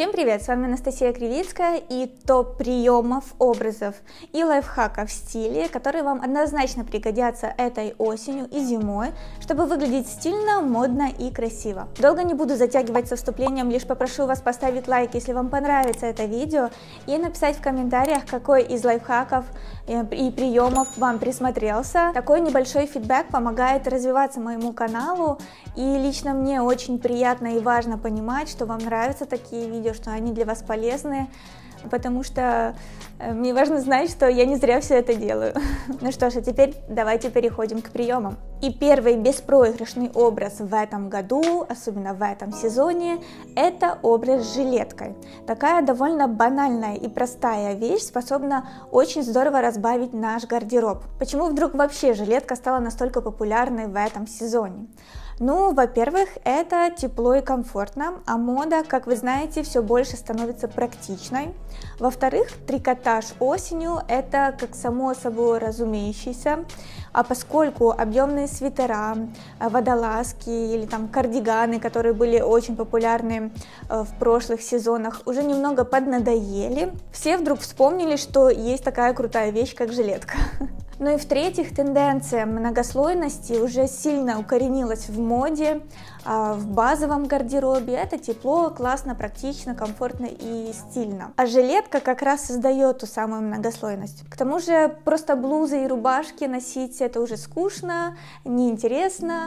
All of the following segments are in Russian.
Всем привет, с вами Анастасия Кривицкая и топ приемов, образов и лайфхаков в стиле, которые вам однозначно пригодятся этой осенью и зимой, чтобы выглядеть стильно, модно и красиво. Долго не буду затягивать со вступлением, лишь попрошу вас поставить лайк, если вам понравится это видео, и написать в комментариях, какой из лайфхаков и приемов вам присмотрелся. Такой небольшой фидбэк помогает развиваться моему каналу, и лично мне очень приятно и важно понимать, что вам нравятся такие видео, что они для вас полезны, потому что мне важно знать, что я не зря все это делаю. Ну что ж, а теперь давайте переходим к приемам. И первый беспроигрышный образ в этом году, особенно в этом сезоне, это образ с жилеткой. Такая довольно банальная и простая вещь способна очень здорово разбавить наш гардероб. Почему вдруг вообще жилетка стала настолько популярной в этом сезоне? Ну, во-первых, это тепло и комфортно, а мода, как вы знаете, все больше становится практичной. Во-вторых, трикотаж осенью – это как само собой разумеющееся, а поскольку объемные свитера, водолазки или там кардиганы, которые были очень популярны в прошлых сезонах, уже немного поднадоели, все вдруг вспомнили, что есть такая крутая вещь, как жилетка. Ну и в-третьих, тенденция многослойности уже сильно укоренилась в моде, в базовом гардеробе. Это тепло, классно, практично, комфортно и стильно. А жилетка как раз создает ту самую многослойность. К тому же просто блузы и рубашки носить это уже скучно, неинтересно.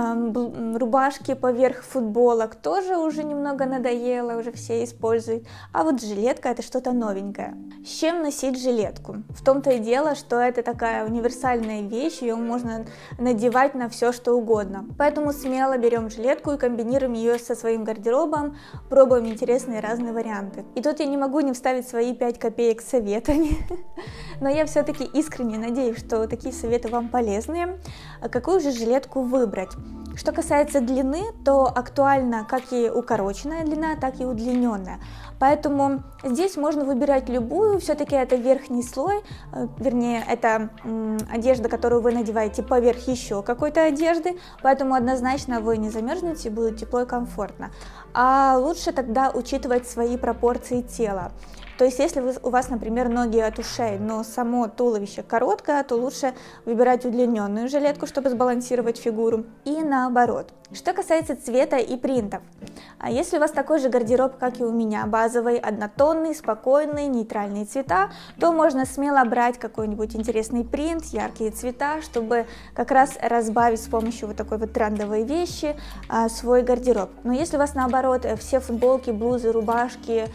Рубашки поверх футболок тоже уже немного надоело, уже все используют. А вот жилетка это что-то новенькое. С чем носить жилетку? В том-то и дело, что это такая универсальная вещь, ее можно надевать на все что угодно. Поэтому смело берем жилетку и комбинируем ее со своим гардеробом, пробуем интересные разные варианты. И тут я не могу не вставить свои 5 копеек с советами, но я все-таки искренне надеюсь, что такие советы вам полезны. Какую же жилетку выбрать? Что касается длины, то актуальна как и укороченная длина, так и удлиненная. Поэтому здесь можно выбирать любую, все-таки это верхний слой, вернее, это одежда, которую вы надеваете поверх еще какой-то одежды, поэтому однозначно вы не замерзнете, будет тепло и комфортно. А лучше тогда учитывать свои пропорции тела. То есть, если у вас, например, ноги от ушей, но само туловище короткое, то лучше выбирать удлиненную жилетку, чтобы сбалансировать фигуру, и наоборот. Что касается цвета и принтов, если у вас такой же гардероб, как и у меня, базовый, однотонный, спокойный, нейтральные цвета, то можно смело брать какой-нибудь интересный принт, яркие цвета, чтобы как раз разбавить с помощью вот такой вот трендовой вещи свой гардероб. Но если у вас наоборот все футболки, блузы, рубашки,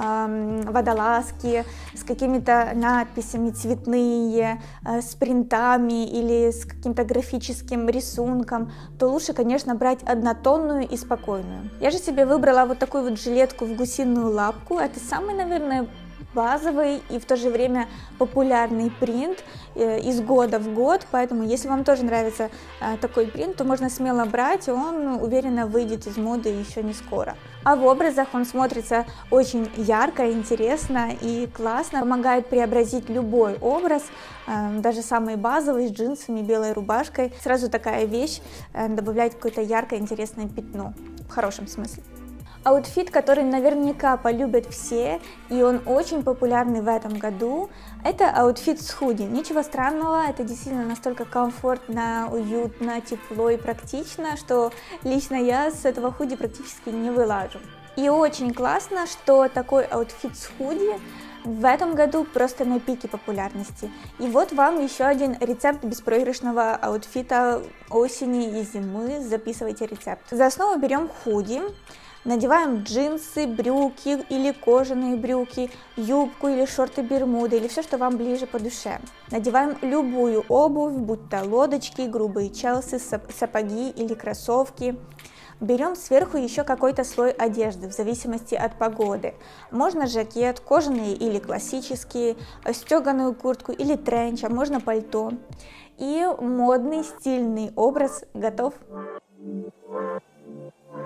водолазки с какими-то надписями цветные, с принтами или с каким-то графическим рисунком, то лучше, конечно, брать однотонную и спокойную. Я же себе выбрала вот такую вот жилетку в гусиную лапку. Это самый, наверное, базовый и в то же время популярный принт из года в год, поэтому если вам тоже нравится такой принт, то можно смело брать, и он уверенно выйдет из моды еще не скоро. А в образах он смотрится очень ярко, интересно и классно, помогает преобразить любой образ, даже самый базовый, с джинсами, белой рубашкой. Сразу такая вещь добавляет какое-то яркое, интересное пятно, в хорошем смысле. Аутфит, который наверняка полюбят все, и он очень популярный в этом году, это аутфит с худи. Ничего странного, это действительно настолько комфортно, уютно, тепло и практично, что лично я с этого худи практически не вылажу. И очень классно, что такой аутфит с худи в этом году просто на пике популярности. И вот вам еще один рецепт беспроигрышного аутфита осени и зимы. Записывайте рецепт. За основу берем худи. Надеваем джинсы, брюки или кожаные брюки, юбку или шорты бермуды, или все, что вам ближе по душе. Надеваем любую обувь, будь то лодочки, грубые челси, сапоги или кроссовки. Берем сверху еще какой-то слой одежды, в зависимости от погоды. Можно жакет, кожаный или классический, стеганую куртку или тренч, а можно пальто. И модный, стильный образ готов.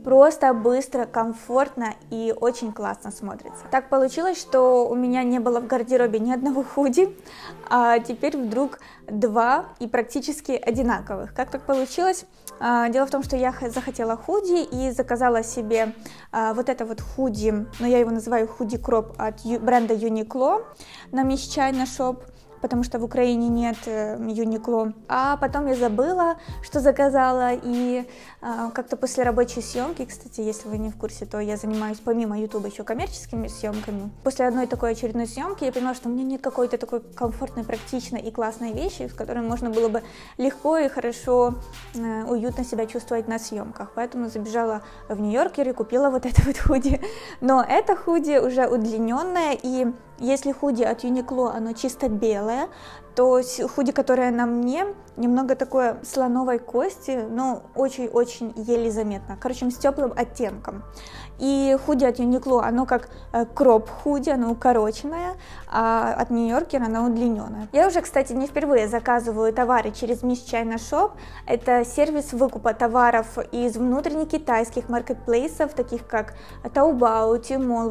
просто быстро, комфортно и очень классно смотрится. Так получилось, что у меня не было в гардеробе ни одного худи, а теперь вдруг два и практически одинаковых. Как так получилось? Дело в том, что я захотела худи и заказала себе вот это вот худи, но я его называю худи кроп от бренда Uniqlo на Miss China Shop, потому что в Украине нет Uniqlo. А потом я забыла, что заказала, и как-то после рабочей съемки, кстати, если вы не в курсе, то я занимаюсь помимо YouTube еще коммерческими съемками. После одной такой очередной съемки я поняла, что у меня нет какой-то такой комфортной, практичной и классной вещи, с которой можно было бы легко и хорошо, уютно себя чувствовать на съемках. Поэтому забежала в Нью-Йоркер и купила вот это вот худи. Но это худи уже удлиненное, и если худи от Uniqlo, оно чисто белое, то худи, которое на мне, немного такое слоновой кости, но очень-очень еле заметно. Короче, с теплым оттенком. И худи от Uniqlo, оно как кроп худи, оно укороченное, а от Нью-Йоркер оно удлиненное. Я уже, кстати, не впервые заказываю товары через Miss China Shop. Это сервис выкупа товаров из внутренних китайских маркетплейсов, таких как Taobao, Tmall,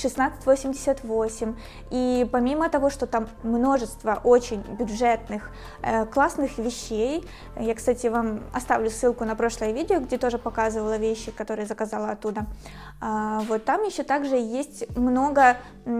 1688. И помимо того, что там множество очень бюджетных, классных вещей, я, кстати, вам оставлю ссылку на прошлое видео, где тоже показывала вещи, которые заказала оттуда. Вот там еще также есть много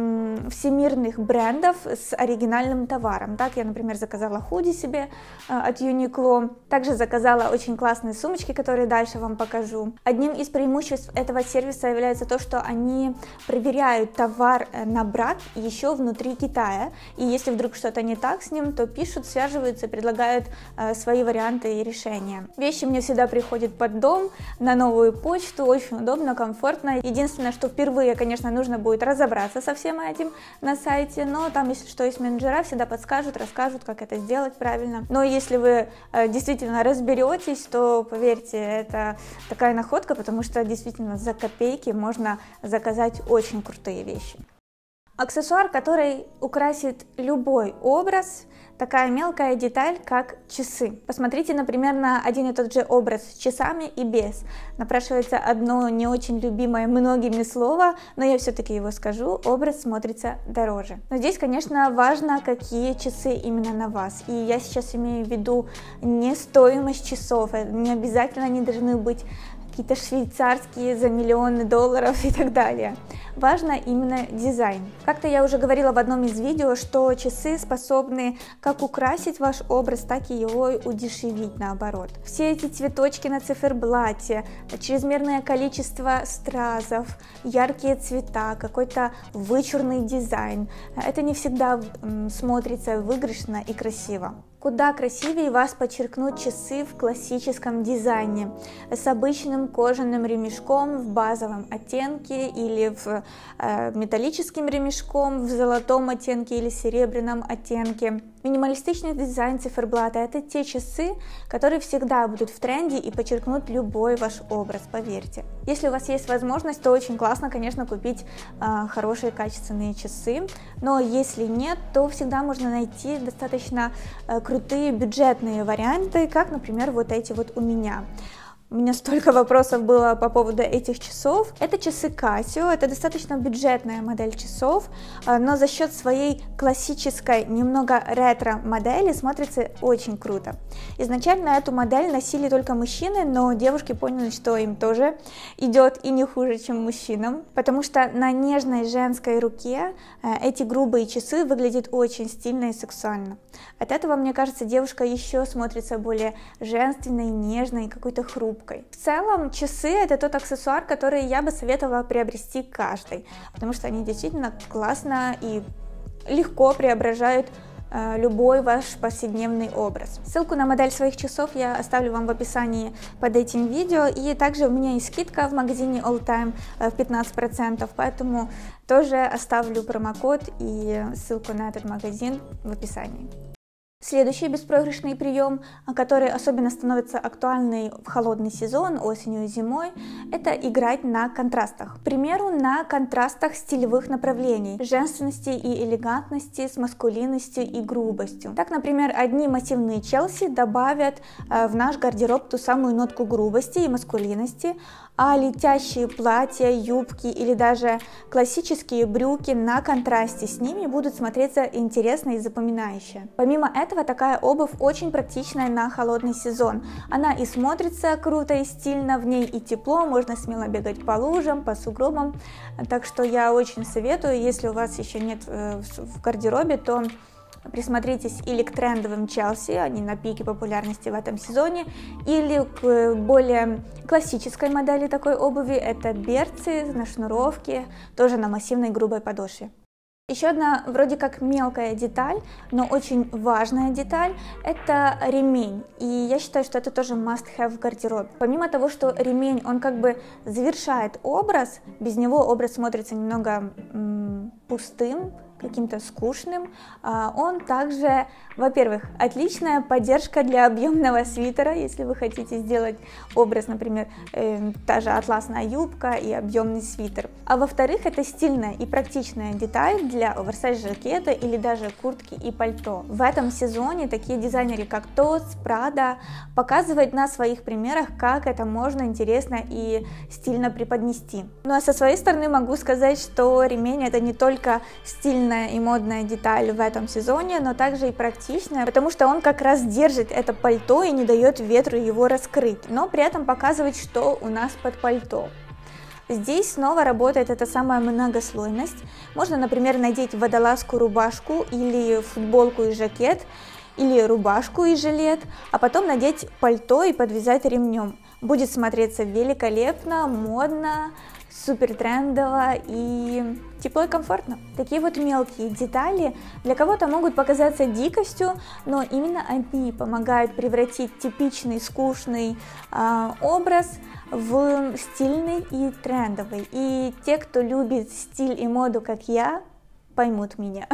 всемирных брендов с оригинальным товаром. Так, я, например, заказала худи себе от Uniqlo, также заказала очень классные сумочки, которые дальше вам покажу. Одним из преимуществ этого сервиса является то, что они проверяют товар на брак еще внутри Китая, и если вдруг что-то не так с ним, то пишут, связываются, предлагают свои варианты и решения. Вещи мне всегда приходят под дом, на новую почту, очень удобно, комфортно. Единственное, что впервые, конечно, нужно будет разобраться со всем этим на сайте, но там, если что, есть менеджера, всегда подскажут, расскажут, как это сделать правильно. Но если вы действительно разберетесь, то, поверьте, это такая находка, потому что действительно за копейки можно заказать очень крутые вещи. Аксессуар, который украсит любой образ, такая мелкая деталь, как часы. Посмотрите, например, на один и тот же образ с часами и без. Напрашивается одно не очень любимое многими слово, но я все-таки его скажу: образ смотрится дороже. Но здесь, конечно, важно, какие часы именно на вас. И я сейчас имею в виду не стоимость часов, не обязательно они должны быть какие-то швейцарские за миллионы долларов и так далее. Важно именно дизайн. Как-то я уже говорила в одном из видео, что часы способны как украсить ваш образ, так и его удешевить наоборот. Все эти цветочки на циферблате, чрезмерное количество стразов, яркие цвета, какой-то вычурный дизайн, это не всегда смотрится выигрышно и красиво. Куда красивее вас подчеркнут часы в классическом дизайне, с обычным кожаным ремешком в базовом оттенке или в металлическим ремешком в золотом оттенке или серебряном оттенке. Минималистичный дизайн циферблата – это те часы, которые всегда будут в тренде и подчеркнут любой ваш образ, поверьте. Если у вас есть возможность, то очень классно, конечно, купить хорошие качественные часы, но если нет, то всегда можно найти достаточно крутые бюджетные варианты, как, например, вот эти вот у меня. У меня столько вопросов было по поводу этих часов. Это часы Casio, это достаточно бюджетная модель часов, но за счет своей классической, немного ретро модели смотрится очень круто. Изначально эту модель носили только мужчины, но девушки поняли, что им тоже идет и не хуже, чем мужчинам, потому что на нежной женской руке эти грубые часы выглядят очень стильно и сексуально. От этого, мне кажется, девушка еще смотрится более женственной, нежной, какой-то хрупкой. В целом, часы – это тот аксессуар, который я бы советовала приобрести каждой, потому что они действительно классно и легко преображают любой ваш повседневный образ. Ссылку на модель своих часов я оставлю вам в описании под этим видео, и также у меня есть скидка в магазине All Time в 15%, поэтому тоже оставлю промокод и ссылку на этот магазин в описании. Следующий беспроигрышный прием, который особенно становится актуальный в холодный сезон, осенью и зимой, это играть на контрастах. К примеру, на контрастах стилевых направлений, женственности и элегантности с маскулинностью и грубостью. Так, например, одни массивные челси добавят в наш гардероб ту самую нотку грубости и маскулинности, а летящие платья, юбки или даже классические брюки на контрасте с ними будут смотреться интересно и запоминающе. Помимо этого, такая обувь очень практичная на холодный сезон. Она и смотрится круто и стильно, в ней и тепло, можно смело бегать по лужам, по сугробам. Так что я очень советую, если у вас еще нет в гардеробе, то присмотритесь или к трендовым Челси, они на пике популярности в этом сезоне, или к более классической модели такой обуви, это берцы на шнуровке, тоже на массивной грубой подошве. Еще одна вроде как мелкая деталь, но очень важная деталь – это ремень. И я считаю, что это тоже must-have в гардеробе. Помимо того, что ремень, он как бы завершает образ, без него образ смотрится немного пустым, каким-то скучным. Он также, во-первых, отличная поддержка для объемного свитера, если вы хотите сделать образ, например, та же атласная юбка и объемный свитер. А во-вторых, это стильная и практичная деталь для оверсайз-жакета или даже куртки и пальто. В этом сезоне такие дизайнеры, как Тотс, Прада, показывают на своих примерах, как это можно интересно и стильно преподнести. Ну а со своей стороны могу сказать, что ремень это не только стильно и модная деталь в этом сезоне, но также и практичная, потому что он как раз держит это пальто и не дает ветру его раскрыть, но при этом показывает, что у нас под пальто. Здесь снова работает эта самая многослойность. Можно, например, надеть водолазку, рубашку или футболку и жакет, или рубашку и жилет, а потом надеть пальто и подвязать ремнем. Будет смотреться великолепно, модно, супер трендово и тепло и комфортно. Такие вот мелкие детали для кого-то могут показаться дикостью, но именно они помогают превратить типичный скучный образ в стильный и трендовый. И те, кто любит стиль и моду, как я, поймут меня.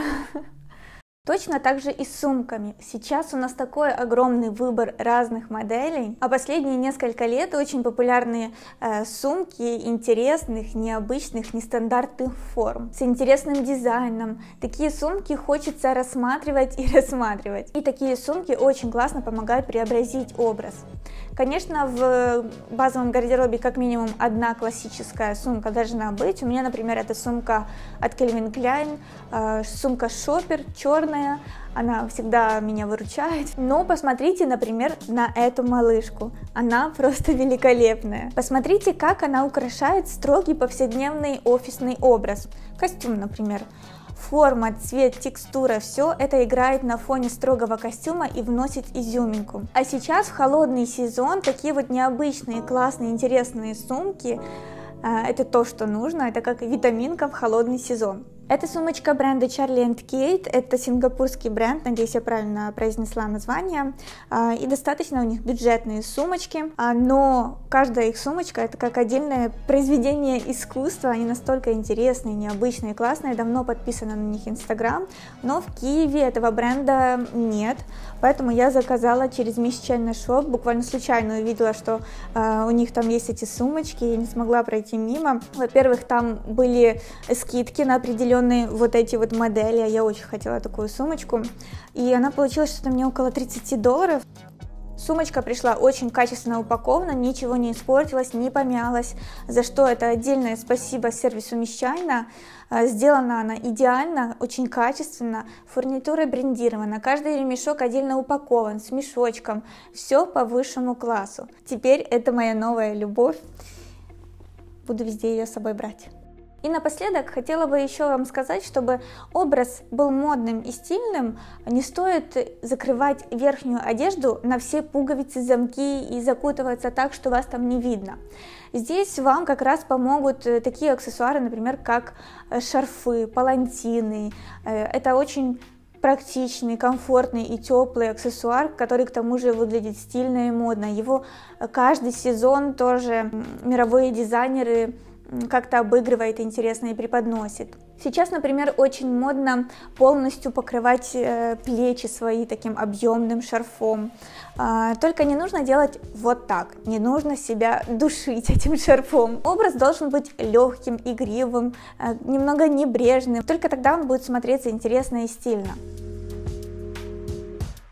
Точно так же и с сумками. Сейчас у нас такой огромный выбор разных моделей, а последние несколько лет очень популярные сумки интересных, необычных, нестандартных форм, с интересным дизайном. Такие сумки хочется рассматривать и рассматривать. И такие сумки очень классно помогают преобразить образ. Конечно, в базовом гардеробе как минимум одна классическая сумка должна быть. У меня, например, это сумка от Calvin Klein, сумка Шоппер, черная. Она всегда меня выручает. Но посмотрите, например, на эту малышку. Она просто великолепная. Посмотрите, как она украшает строгий повседневный офисный образ. Костюм, например. Форма, цвет, текстура, все это играет на фоне строгого костюма и вносит изюминку. А сейчас в холодный сезон такие вот необычные, классные, интересные сумки, это то, что нужно, это как витаминка в холодный сезон. Это сумочка бренда Charlie & Kate, это сингапурский бренд, надеюсь, я правильно произнесла название, и достаточно у них бюджетные сумочки, но каждая их сумочка это как отдельное произведение искусства, они настолько интересные, необычные, классные, давно подписана на них Instagram, но в Киеве этого бренда нет, поэтому я заказала через Miss China Shop, буквально случайно увидела, что у них там есть эти сумочки, я не смогла пройти мимо. Во-первых, там были скидки на определенные вот эти вот модели, я очень хотела такую сумочку, и она получилась что-то мне около $30. Сумочка пришла очень качественно упакована, ничего не испортилось, не помялось, за что это отдельное спасибо сервису Miss China. Сделана она идеально, очень качественно, фурнитура брендирована, каждый ремешок отдельно упакован, с мешочком, все по высшему классу. Теперь это моя новая любовь, буду везде ее с собой брать. И напоследок хотела бы еще вам сказать, чтобы образ был модным и стильным, не стоит закрывать верхнюю одежду на все пуговицы, замки и закутываться так, что вас там не видно. Здесь вам как раз помогут такие аксессуары, например, как шарфы, палантины. Это очень практичный, комфортный и теплый аксессуар, который к тому же выглядит стильно и модно. Его каждый сезон тоже мировые дизайнеры как-то обыгрывает интересно и преподносит. Сейчас, например, очень модно полностью покрывать плечи свои таким объемным шарфом. Только не нужно делать вот так, не нужно себя душить этим шарфом. Образ должен быть легким, игривым, немного небрежным, только тогда он будет смотреться интересно и стильно.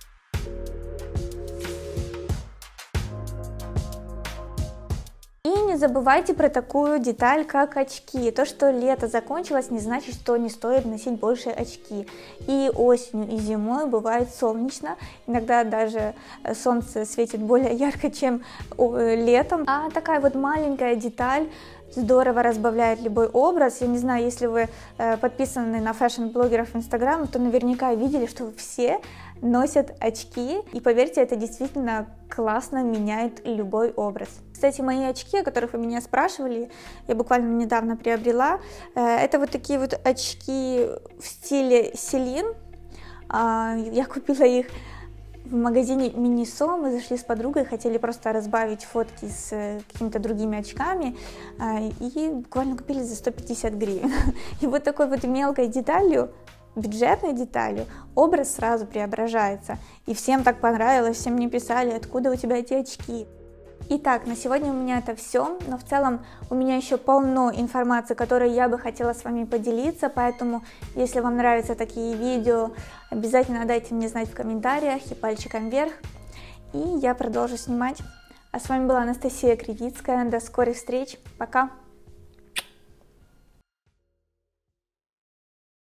И не не забывайте про такую деталь, как очки. То, что лето закончилось, не значит, что не стоит носить больше очки. И осенью, и зимой бывает солнечно. Иногда даже солнце светит более ярко, чем летом. А такая вот маленькая деталь здорово разбавляет любой образ. Я не знаю, если вы подписаны на фэшн-блогеров в Инстаграм, то наверняка видели, что все носят очки. И поверьте, это действительно классно меняет любой образ. Кстати, мои очки, о которых вы меня спрашивали, я буквально недавно приобрела. Это вот такие вот очки в стиле Селин. Я купила их в магазине Минисо. Мы зашли с подругой, хотели просто разбавить фотки с какими-то другими очками, и буквально купили за 150 гривен. И вот такой вот мелкой деталью, бюджетной деталью, образ сразу преображается. И всем так понравилось, всем мне писали, откуда у тебя эти очки. Итак, на сегодня у меня это все, но в целом у меня еще полно информации, которой я бы хотела с вами поделиться, поэтому, если вам нравятся такие видео, обязательно дайте мне знать в комментариях и пальчиком вверх, и я продолжу снимать. А с вами была Анастасия Кривицкая, до скорых встреч, пока!